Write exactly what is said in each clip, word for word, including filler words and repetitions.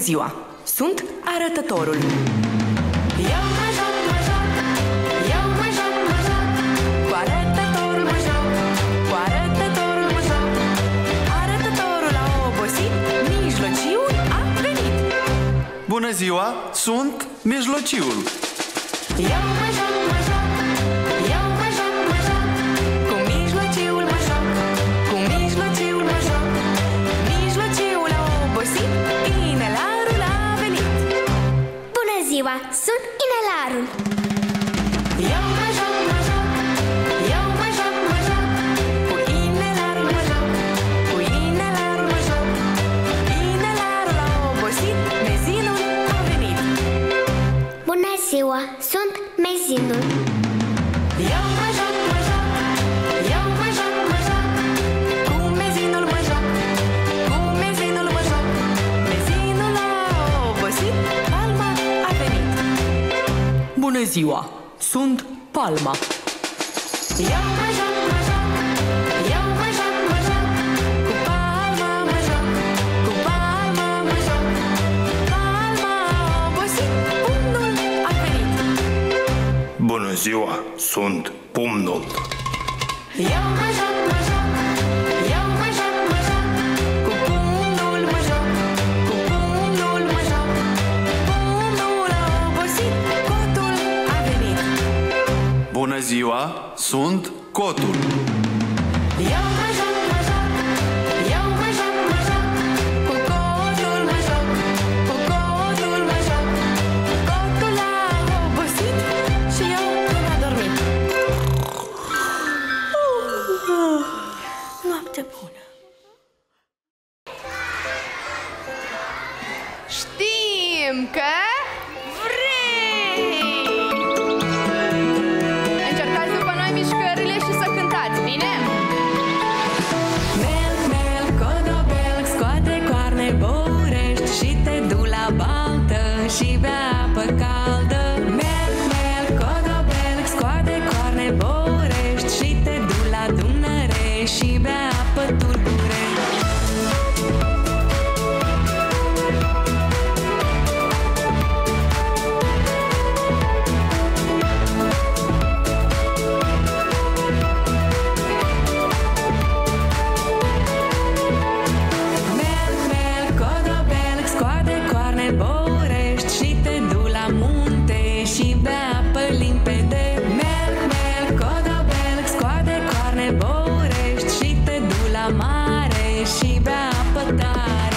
ziua! Sunt arătătorul. Eu mă joc, mă joc, eu mă joc, mă joc, cu arătătorul mă joc, cu arătătorul mă joc. Arătătorul a obosit, mijlociul a venit. Bună ziua, sunt mijlociul. Eu mă joc, mă joc, eu mă joc, mă joc, cu mijlociul mă joc, cu mijlociul mă joc. Mijlociul a obosit, inelarul a venit. Bună ziua, sunt inelarul. Eu mă joc, mă joc, eu mă joc, mă joc, cu inelarul mă joc, cu inelarul mă joc. Inelarul a obosit, mezinul a venit. Bună ziua, sunt mezinul. Eu mă joc, mă joc, eu mă joc, mă joc, cu mezinul mă joc, cu mezinul mă joc. Mezinul a obosit, palma a venit. Bună ziua, sunt Palma. Eu mă joc, mă joc, eu mă joc, mă joc, cu palma mă joc, cu palma mă joc. Palma a obosit, pumnul a venit. Bună ziua, sunt Pumnul. Eu mă joc, mă joc, eu mă joc, mă joc, cu pumnul mă joc, cu pumnul mă joc. Pumnul a obosit, cotul a venit. Bună ziua, sunt Cotul. Eu mă joc, mă joc, eu mă joc, mă joc, cu cotul mă joc, cu cotul mă joc. Cotul a obosit și eu până a dormit. Noapte bună. Știm că vrei! Încercați după noi mișcările și să cântați, bine? Melc, melc, codobelc, scoate coarne, băurești și te du la baltă și bea apă caldă. Melc, melc, codobelc, scoate coarne, băurești și te du la Dunăre și bea apă tulbure. Melc, melc, codobelc, scoate coarne, băurești și te du la munte și bea apă limpede. Melc, melc, codobelc, scoate coarne, băurești și te du la mare și bea apă tare.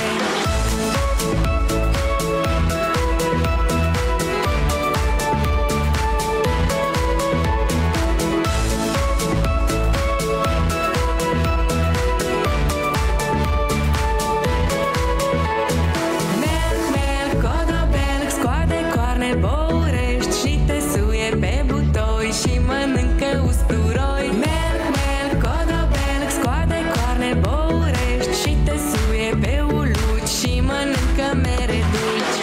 Melc, melc, codobelc, scoate coarne, băurești și te suie pe butoi și mănâncă usturoi. Melc, melc, codobelc, scoate coarne, băurești și te suie pe uluci și mănâncă mere dulci.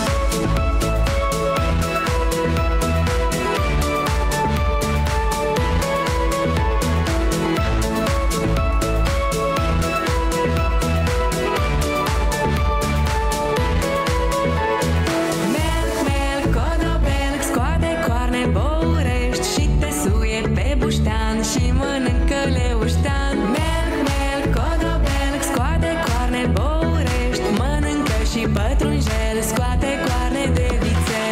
Melc, melc, codobelc, scoate coarne, băurești și te suie pe buștean și mănâncă leuștean. Melc, melc, codobelc, scoate coarne, băurești, mănâncă și pătrunjel, scoate coarne de vițel.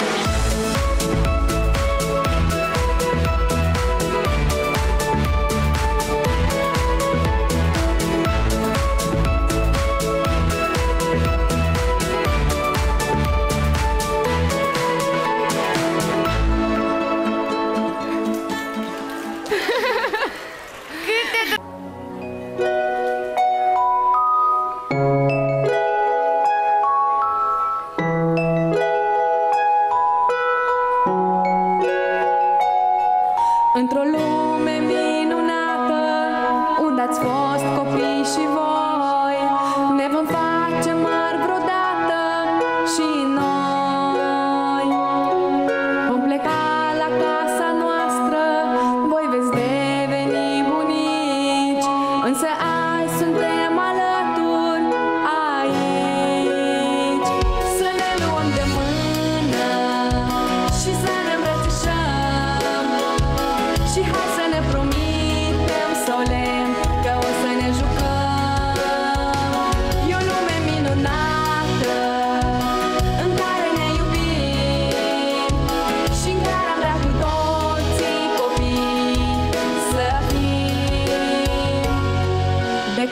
Într-o lume minunată, unde ați fost copii și voi, ne vom face mari vreodată și noi. Vom pleca la casa noastră, voi veți deveni bunici, însă azi suntem alături aici. Să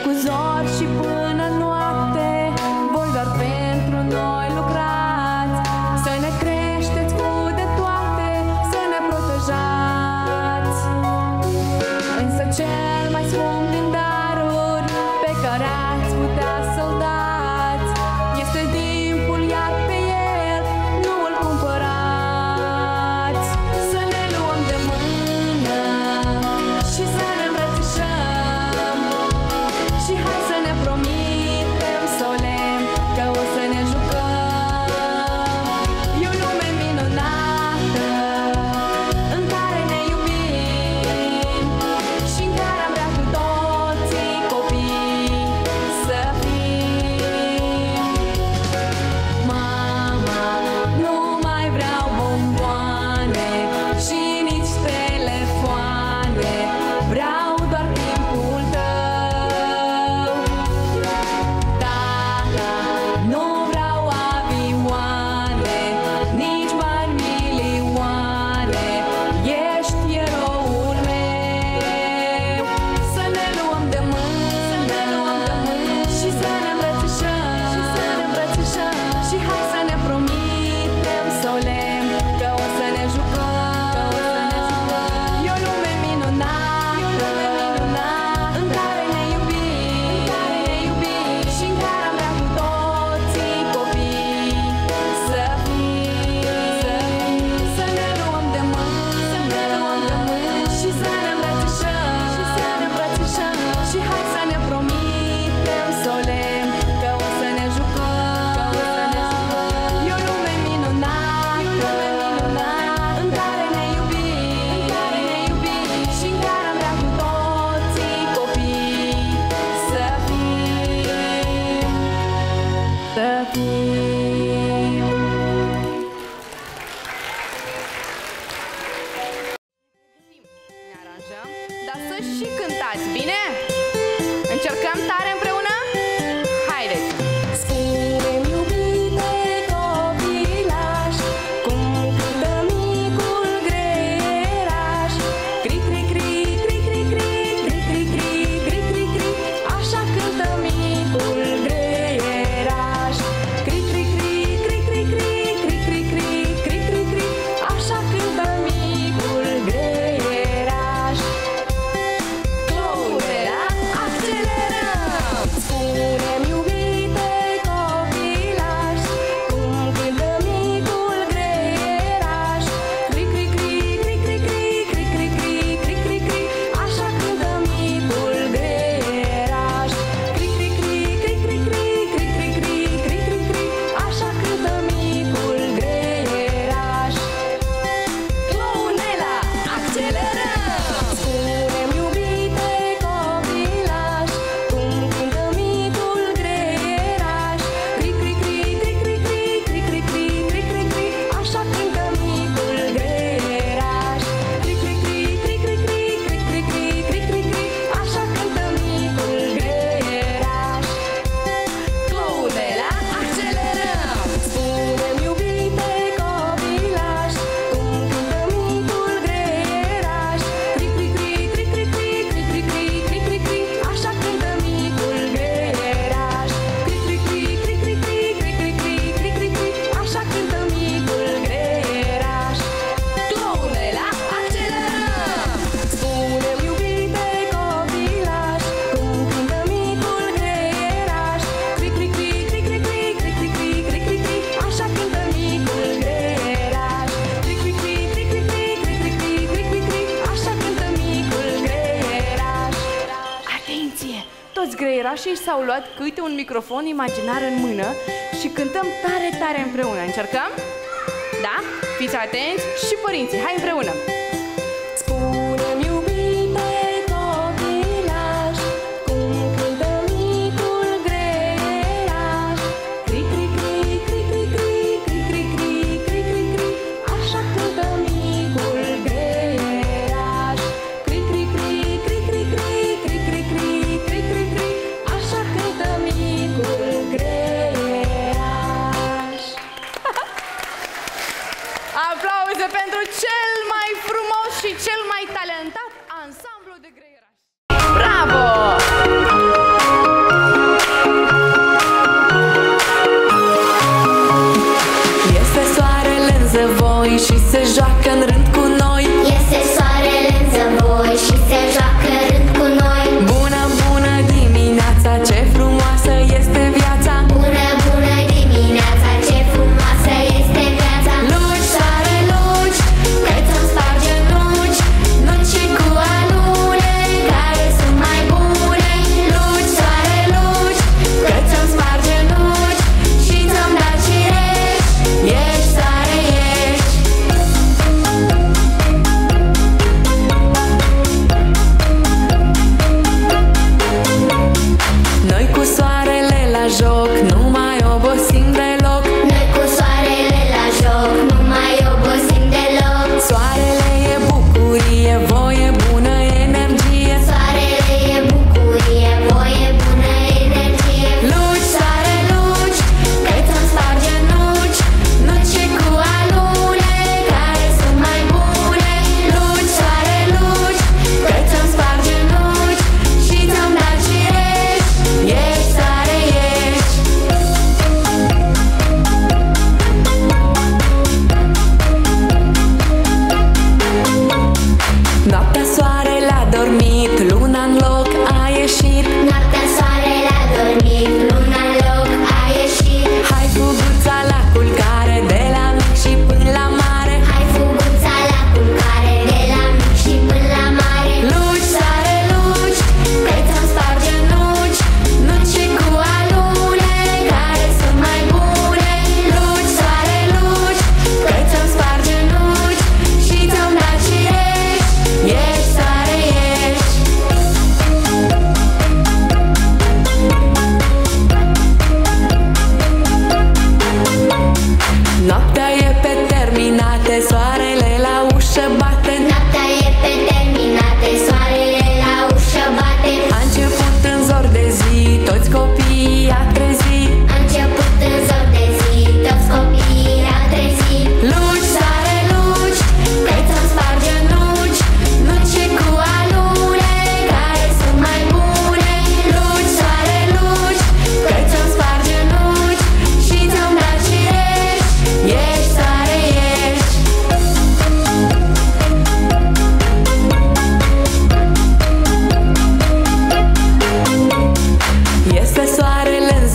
cu zori și până noapte, voi doar pentru noi lucrați. Să ne creșteți cu de toate, să ne protejați. Însă cel mai scump din daruri pe care ați putea să-l dați este timpul, iar pe el nu îl cumpărați. Să ne luăm de mână și să ne îmbrățișăm și hai să ne promitem solemn că o să ne jucăm. E o lume minunată în care ne iubim și în care am vrea cu toții copii să fim. Mama, nu mai vreau bomboane și nici telefoane, vreau doar timpul tău. Tata, nu vreau avioane, nici bani milioane, ești eroul meu. Să ne luăm de mână, să ne luăm de mână și să ne îmbrățișăm, și să ne îmbrățișăm și hai să ne promitem solemn că o să ne jucăm, că o să ne jucăm. E o lume minunată, e o lume minunată în care ne iubim, în care ne iubim și în care am vrea cu toții copii să fim, să fim. Să ne luăm de mână, să ne luăm de mână și să ne îmbrățișăm, și să ne îmbrățișăm și hai să ne promitem solemn că o să ne jucăm, că o să ne jucăm. E o lume minunată, e o lume minunată în care ne iubim, în care ne iubim și în care am vrea cu toții copii să fim, să fim. Ne aranjăm, dar să și cântați, bine? Încercăm tare împreună? Haideți! Spune-mi, iubite copilaș, cum cântă micul greieraș. Cri, cri, cri, cri, cri, cri, cri, cri, cri, cri, cri, cri, așa cântă micul greieraș. Cri, cri, cri, cri, cri, cri, cri, cri, cri, cri, cri, cri, așa cântă micul greieraș. Cloudera, accelerăm! Spune-mi, iubite copilaș, cum cântă micul greieraș. Cri, cri, cri, cri, cri, cri, cri, cri, cri, cri, cri, cri, așa cântă micul greieraș. Cri, cri, cri, cri, cri, cri, cri, cri, cri, cri, cri, cri, așa cântă micul greieraș. Clownela, accelerăm! Spune-mi, iubite copilaș, cum cântă micul greieraș. Cri, cri, cri, cri, cri, cri, cri, cri, cri, cri, cri, cri, așa cântă micul greieraș. Cri, cri, cri, cri, cri, cri, cri, cri, cri, cri, cri, cri, așa cântă micul greieraș. Cloudela, accelerăm! Spune-mi, iubite copilaș, cum cântă micul greieraș. Cri, cri, cri, cri, cri, cri, cri, cri, cri, cri, cri, cri, așa cântă micul greieraș. Cri, cri, cri, cri, cri, cri, cri, cri, cri, cri, cri, cri, așa cântă micul greieraș. Clownela, accelerăm! Spune-mi, iubite copilaș, cum cântă micul greieraș. Cri, cri, cri, cri, cri, cri, cri, cri, cri, cri, cri, cri, așa cântă micul greieraș. Cri, cri, cri, cri, cri, cri, cri, cri, cri, cri, cri, cri, așa cântă micul greieraș. Atenție! Toți greierașii s-au luat câte un microfon imaginar în mână și cântăm tare, tare împreună. Încercăm? Da? Fiți atenți și părinții, hai împreună! Spune-mi, iubite copilaș, cum cântă micul greieraș. Cri, cri, cri, cri, cri, cri, cri, cri, cri, cri, cri, cri, așa cântă micul greieraș. Cri, cri, cri, cri, cri, cri, cri, cri, cri, cri, cri, cri, așa cântă micul greieraș. Aplauze pentru cel mai frumos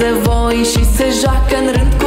dansează voi și se joacă în rând